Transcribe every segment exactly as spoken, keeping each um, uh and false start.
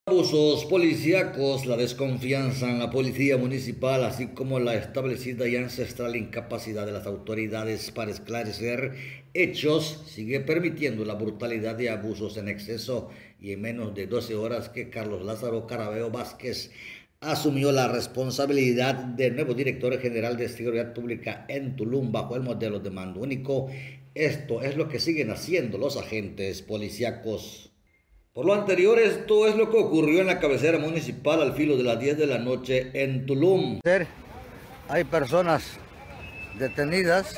Abusos policíacos, la desconfianza en la policía municipal, así como la establecida y ancestral incapacidad de las autoridades para esclarecer hechos, sigue permitiendo la brutalidad de abusos en exceso, y en menos de doce horas que Carlos Lázaro Carabeo Vázquez asumió la responsabilidad de nuevo director general de Seguridad Pública en Tulum bajo el modelo de mando único. Esto es lo que siguen haciendo los agentes policíacos. Por lo anterior, esto es lo que ocurrió en la cabecera municipal al filo de las diez de la noche en Tulum. Hay personas detenidas.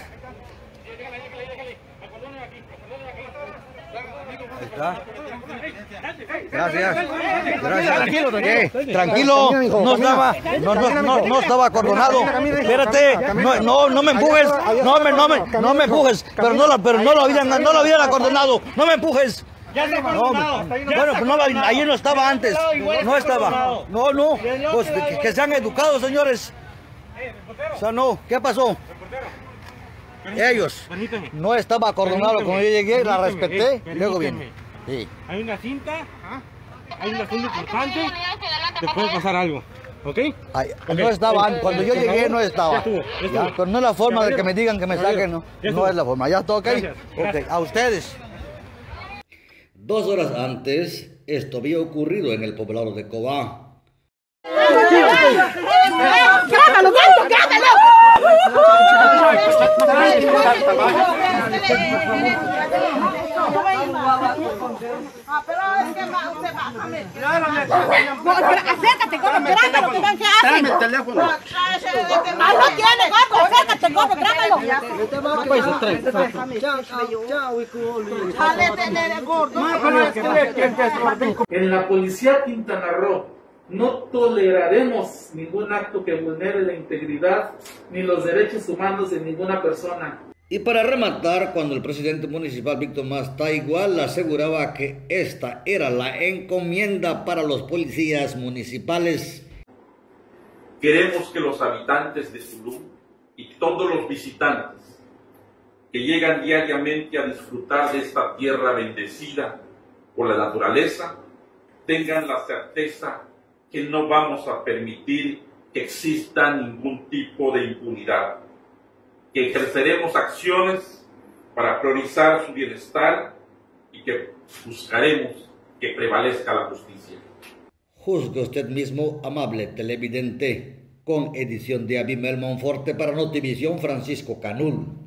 Ahí está. Gracias. Gracias. Tranquilo, tranquilo. Tranquilo. No estaba, no, no, no, no estaba acordonado. Espérate. No, no, no me empujes. No me, no me, no me empujes. Pero no, pero no lo habían, no lo habían acordonado. No me empujes. Ya se no, bueno, pues no, ahí no estaba antes, no estaba, no, no, pues que, que sean educados, señores. O sea, no, ¿qué pasó? Ellos, no estaba acordonado cuando yo llegué, la respeté, y luego viene. Sí. Hay una cinta, hay una cinta importante, te puede pasar algo. ¿Ok? Ay, no estaba, cuando yo llegué no estaba. Ya, pero no es la forma de que me digan que me saquen, no, no es la forma, ya está, ok. Ok, a ustedes. Dos horas antes, esto había ocurrido en el poblado de Cobá. ¡Grábalo, grábalo! Acércate, gordo, grábalo, que vean qué hace. Dame el teléfono. Ah, no tiene, gordo, acércate, gordo, grábalo. En la Policía Quintana Roo no toleraremos ningún acto que vulnere la integridad ni los derechos humanos de ninguna persona. Y para rematar, cuando el presidente municipal Víctor Masta igual aseguraba que esta era la encomienda para los policías municipales. Queremos que los habitantes de Tulum y todos los visitantes que llegan diariamente a disfrutar de esta tierra bendecida por la naturaleza tengan la certeza que no vamos a permitir que exista ningún tipo de impunidad, que ejerceremos acciones para priorizar su bienestar y que buscaremos que prevalezca la justicia. Juzgue usted mismo, amable televidente, con edición de Abimel Monforte para Notivisión Francisco Canul.